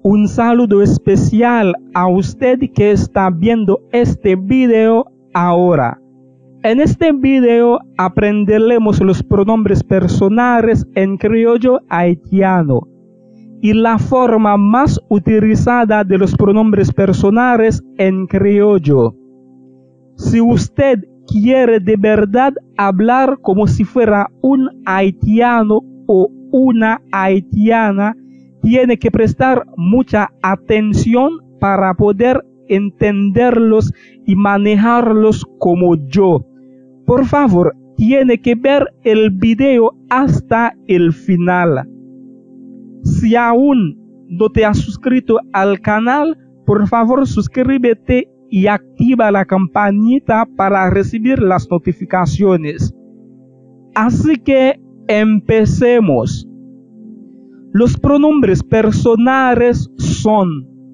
Un saludo especial a usted que está viendo este video ahora. En este video aprenderemos los pronombres personales en criollo haitiano y la forma más utilizada de los pronombres personales en criollo. Si usted quiere de verdad hablar como si fuera un haitiano o una haitiana, tiene que prestar mucha atención para poder entenderlos y manejarlos como yo. Por favor, tiene que ver el video hasta el final. Si aún no te has suscrito al canal, por favor suscríbete y activa la campanita para recibir las notificaciones. Así que empecemos. Los pronombres personales son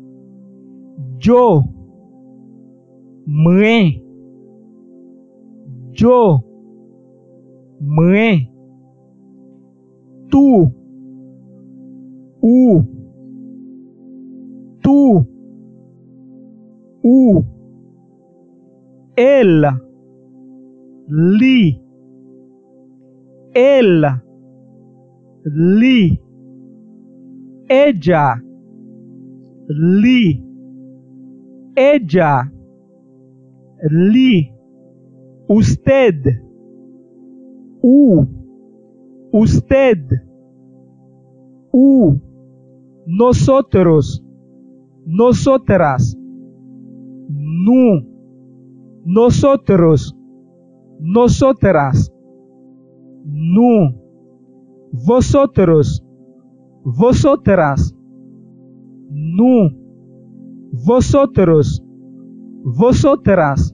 yo, mwe, yo, mwe, tú, u, él, li, ella, li, usted, nosotros, nosotras, nosotros, nosotras, vosotros, vosotras, vosotros, vosotras,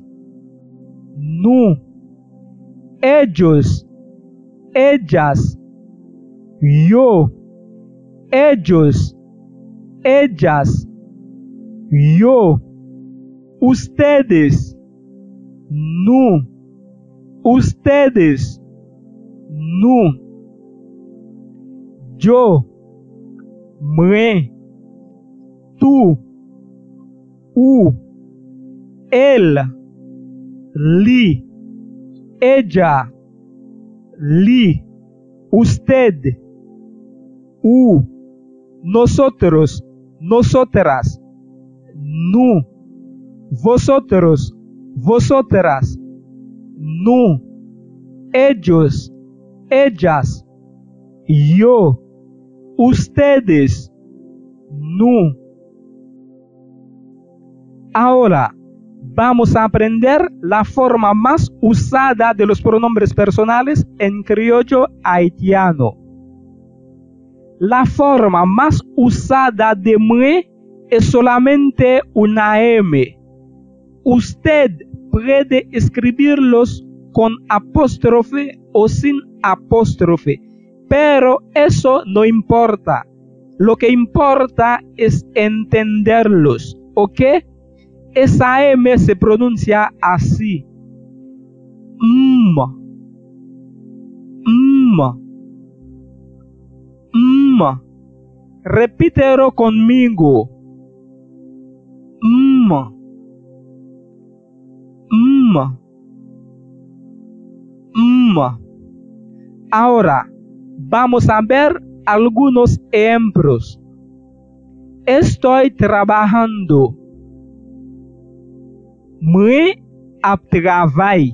ellos, ellas, yo, ellos, ellas, yo, ustedes, ustedes, yo, mwe, tú, él, li, ella, li, usted, nosotros, nosotras, vosotros, vosotras, ellos, ellas, yo, ustedes, Ahora vamos a aprender la forma más usada de los pronombres personales en criollo haitiano. La forma más usada de mwe es solamente una M. Usted puede escribirlos con apóstrofe o sin apóstrofe, pero eso no importa. Lo que importa es entenderlos, ¿ok? Esa M se pronuncia así. Repítelo conmigo. Ahora vamos a ver algunos ejemplos. Estoy trabajando. Mwe ap travay.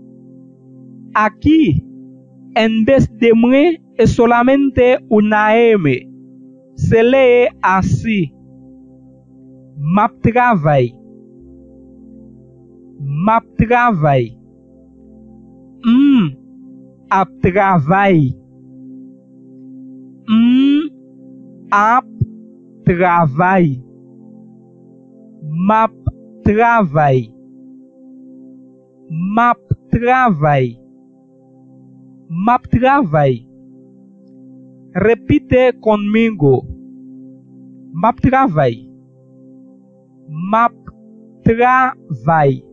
Aquí, en vez de mwe, es solamente una M. Se lee así. Map travay. Map travay. Ap travay. Ap travay. Map travay. Map travay. Map travay. Repite conmigo. Map travay. Map travay.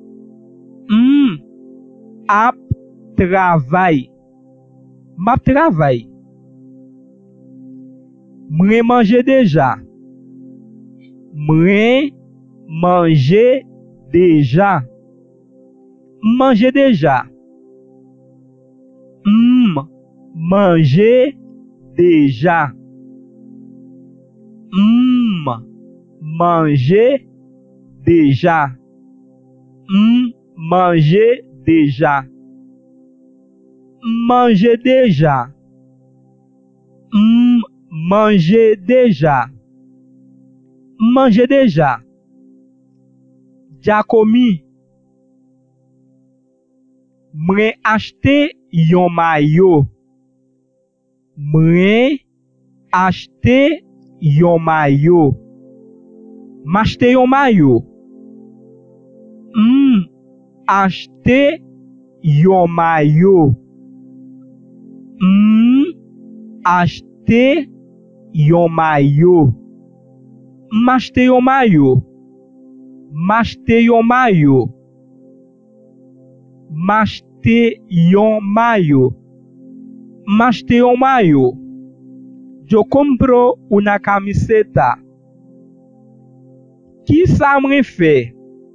Ap travay. Map travay. Mwen manje deja. Mwen manje deja. Manje deja. Manje deja. Manje deja. Manje deja. Manje deja. Manje deja. Manje deja. Jacomi. Mwen achete yon mayo. Mwen achete yon mayo. M'achete yon mayo. Achete yon mayo. Achete yon mayo. M'achete yon mayo. M'achete yon mayo. M'achete yon mayo. M'achete yon mayo. Yo compro una camiseta. Qui ça mwen fait?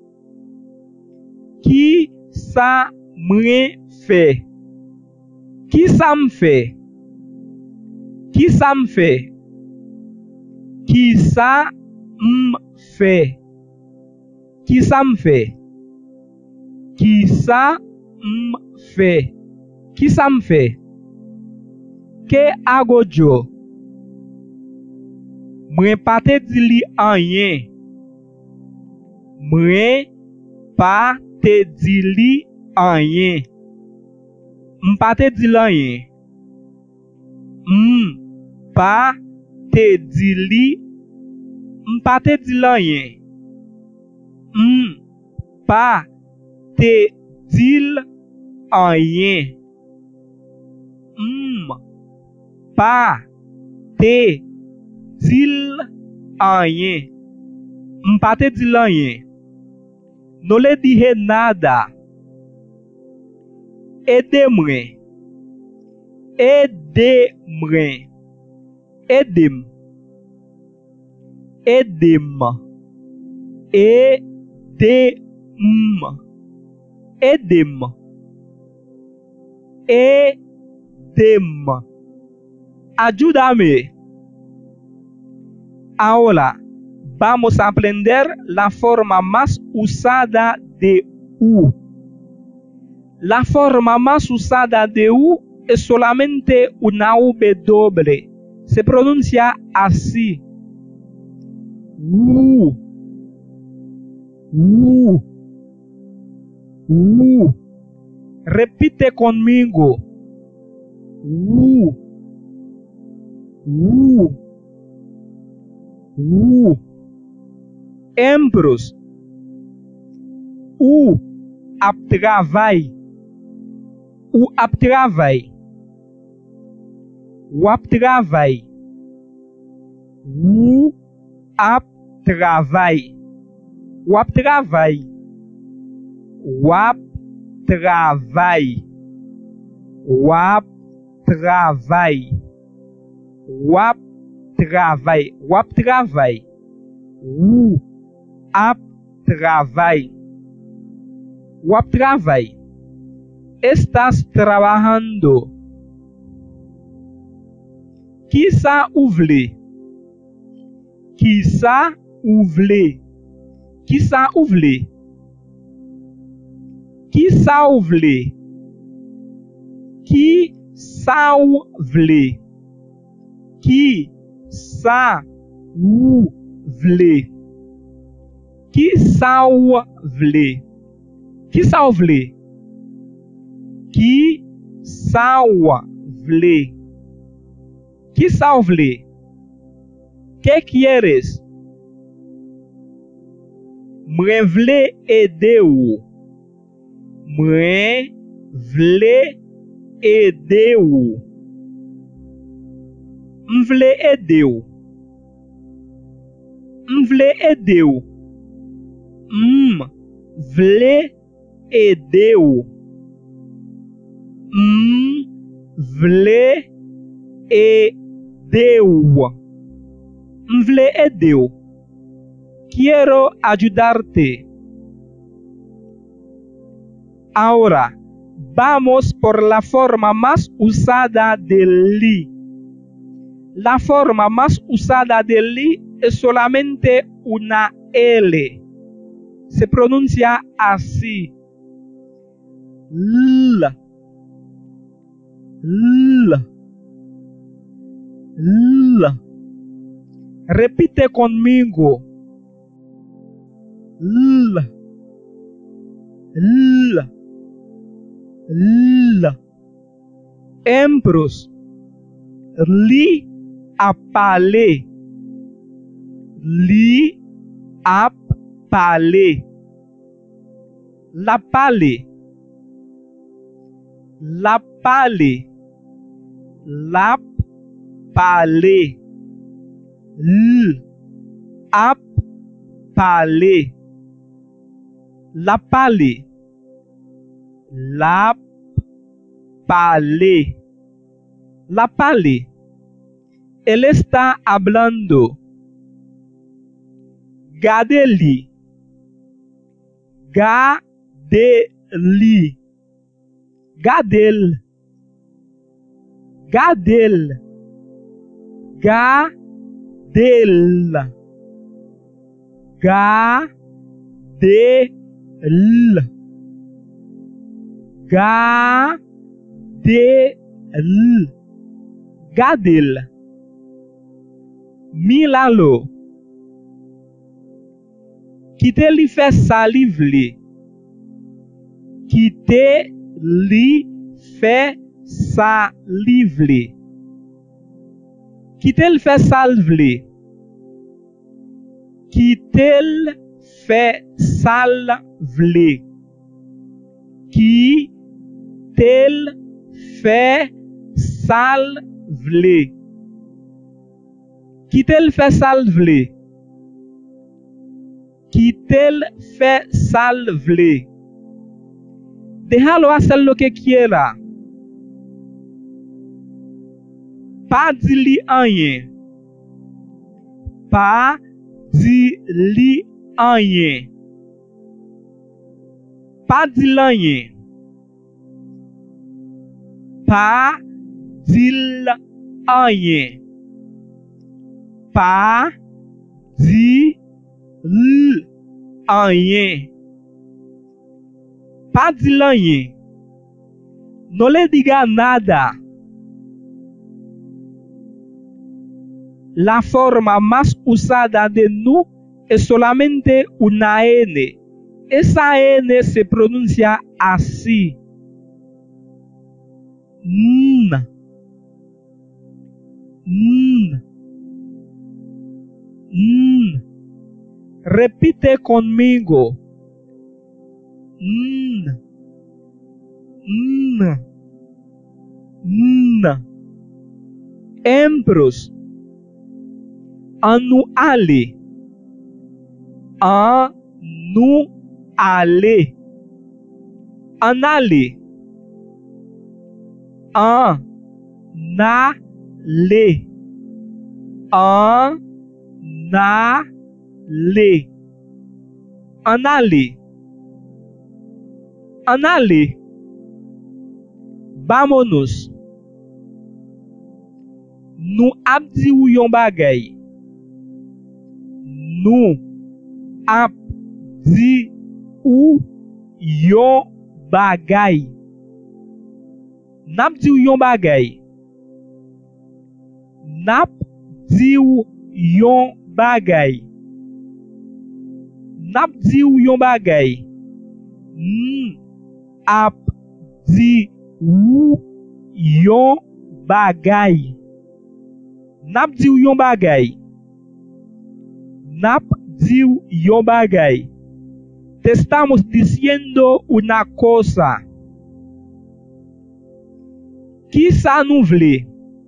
Qui ça mwen fait? Qui ça me fait? Qui ça me fait? Qui ça me fait? Qui ça me fait? Qui ça me fait? Qui ça me fait? Que agojo? Mwen pa te di li anyen. Mwen pa te di li anyen. M'pa te di l'anyen. M'pa te di li. M'pa te di l'anyen. M'pa te di l'anyen. M'pa te di l'anyen. M'pa te di l'anyen. No le dije nada. Aidez-moi. Aidez-moi. Aidez-moi. Aidez-moi. Aidez-moi. Aidez-moi. Aidez-moi. Ayúdame. Ahora vamos a aprender la forma más usada de U. La forma más usada de U es solamente una W. Se pronuncia así. U. U. U. Repite conmigo. U. U. U. Ejemplos. U ap travay. U ap travay. U ap travay. U ap travay. U ap travay. U ap travay. U ap travay. U ap travay. U ap travay. U ap travay. U ap travay. Estás trabajando. Quizá ouvle. Quizá ouvle. Quizá ouvle. Quizá ouvle. Quizá ouvle. Quizá ouvle. Quizá ouvle. Quizá ouvle. Quizá ouvle. Quizá ouvle. Que quieres? Mwen vle ede ou. Mwen vle ede ou. M'vle ede ou. M'vle ede ou. M'vle ede ou. M'vle ede ou. M'vle ede ou. quiero ayudarte. Ahora, vamos por la forma más usada del li. La forma más usada del li es solamente una L. Se pronuncia así. L. L. L. Repite conmigo. L. L. L. Ejemplos. Li a parler. Li a parler. La parler. La parler. La parler. L a parler. La parler. La parler. La parler. Él está hablando. Gardez-le. Gardez-le. Gardez-le. Gardez-le. Gardez-le. Gardez-le. Gardez-le. Gardez-le. Mila-lo. Quittez-li fait salive-li. Quittez-li fait salive-li. Quittez-li fait salive-li. Quittez-li fait salive-li. Quittez-li fait salive-li. Quittez-le fait salve-le. Quittez-le fait salve-le. Déjalo hacer lo que quiera. Pas dis-li rien. Pas dis-li rien. Pas dis-li rien. Pas dis-li rien. Pas dis-li rien. Pas dis-li rien. No le diga nada. La forma más usada de nu es solamente una N. Esa N se pronuncia así. N. N. N. Repite conmigo. N. N. N. Ejemplos. Anuale. Anuale. Anale. Anale. Anale. Anale. Anale. Vámonos. Nou ap di ou yon bagay. Nou ap di ou yon bagay. Nap di ou yon bagay. Nap di ou yon bagay. Nap di ou yon bagay. Ap di ou yon bagay. Nap di ou yon bagay. Nap di ou yon bagay. Te estamos diciendo una cosa. Ki sa nou vle?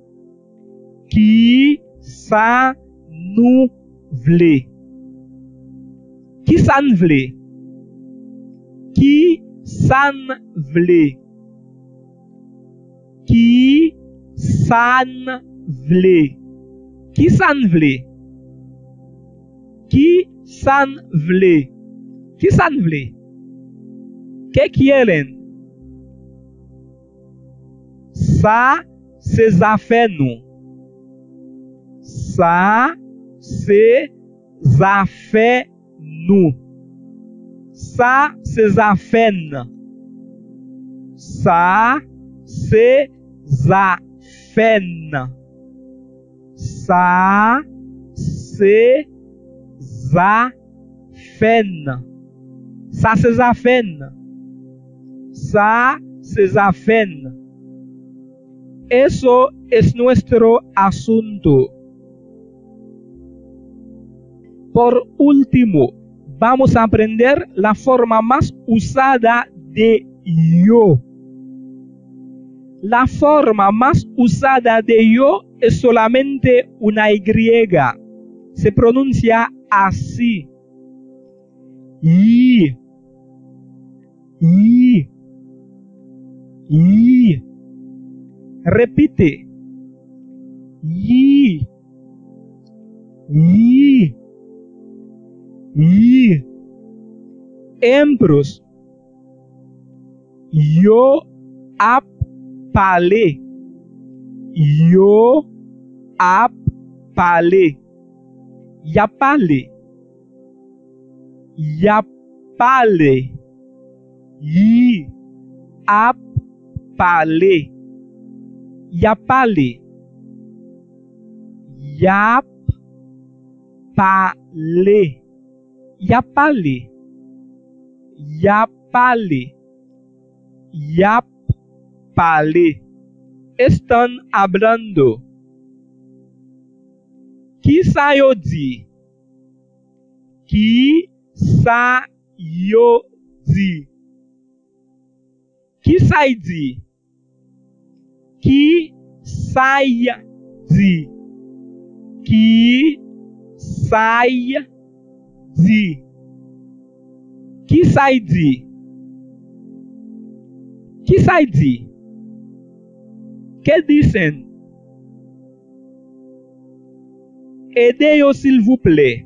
Ki sa nou vle? Ki san vle? Ki san vle? Ki san vle? Ki san vle? Ki san vle? Ki san vle? Ke quieren? Ça, c'est affaires nous. Ça, c'est affaires nous. Ça, c'est affaires. Ça, c'est affaires. Ça, c'est affaires. Ça, c'est affaires. Ça, c'est affaires. Eso es nuestro asunto. Por último, vamos a aprender la forma más usada de yo. La forma más usada de yo es solamente una Y. Se pronuncia así. Y. Y. Y. Repite. Y. Y. Y. Ejemplos. Yo ap parler. Yo ap parler. Ya parler. Ya parler. Y ap parler. Ya parler. Yap parler. Ya parler. Ya parler. Yap parler. Están hablando. Qui sa yo di? Qui sa yo di? Qui sa y di? Qui sa y di? Qui sa y di? Qui sa y di? Qui sa y di? ¿Qué dicen? Aidez-yo s'il vous plaît.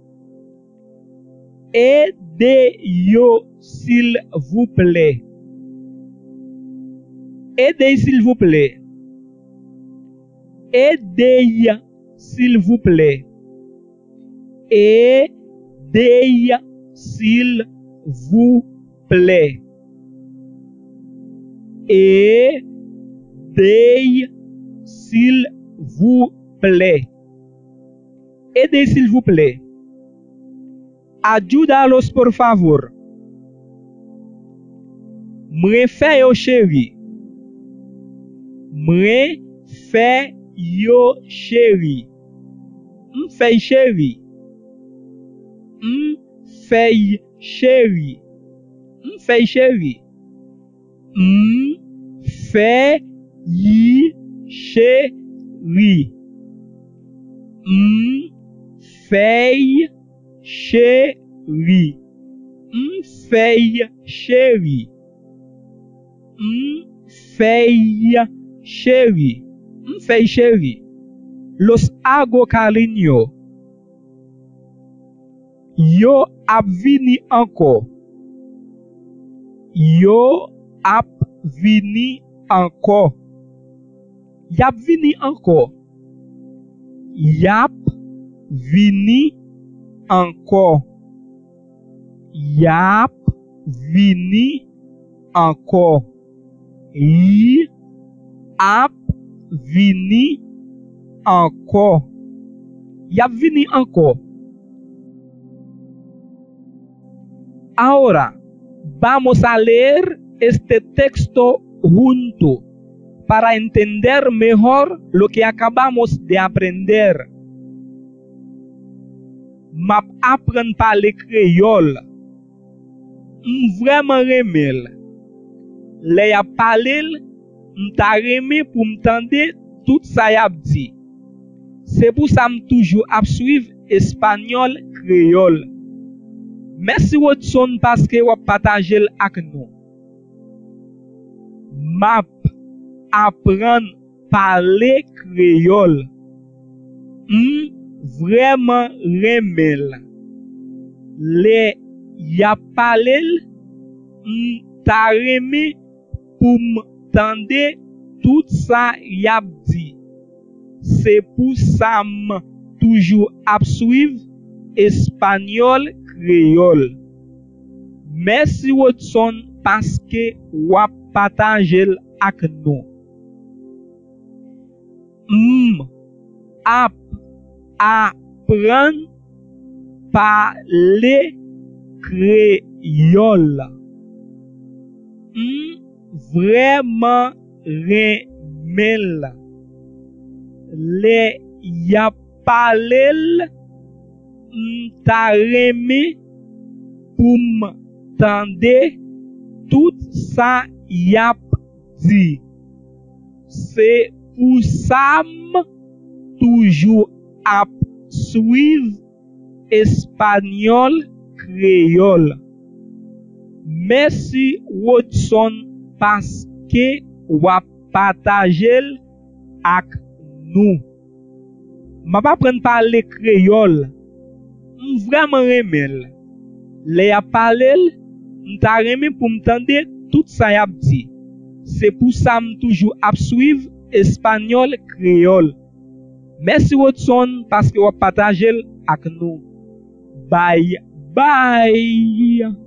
Aidez-yo s'il vous plaît. Aidez s'il vous plaît. Aidez s'il vous plaît. Aidez s'il vous plaît. Aidez s'il vous plaît. Aidez s'il vous plaît. Ayúdalos por favor. Mwen fè yo chéri. Mwen fè yo chéri. M'fè chéri. M'fè chéri. M'fè chéri. M'fè chéri. M'fè chéri. M'fè chéri. M'fè chéri. M'fè chéri. Los hago cariño. Yo ap vini anko. Yo ap vini anko. Yap vini anko. Yap vini anko. Yap vini anko. Y ap vini anko. Yap vini anko. Ahora vamos a leer este texto junto para entender mejor lo que acabamos de aprender. Map apren parler créole. Vraiment remel. Le y a parlé, m'ta remé pour m'tendre tout ça y a dit. C'est pour ça m'toujours ap suivre espagnol créole. Merci Watson parce que vous partagez avec nous. Map apprendre parler créole. Vraiment remel. le y a parlé, ta remé pour m'tendre tout ça y a dit. C'est pour ça toujours à suivre espagnol créole. Merci Watson parce que ou partager avec nous. Apprendre parler créole. Vraiment remel. Les y a parlé, ta remé pour m'tendre tout ça y a dit. C'est pour ça toujours à suivre espagnol créole. Merci Watson parce que ou a partagé avec nous. Je pas prendre parler créole. Vraiment remel. Les a parlé, m'ta remé pour m'tendre tout ça y a dit. C'est pour ça toujours à suivre espagnol créole. Merci Watson parce que vous partagez avec nous. Bye bye.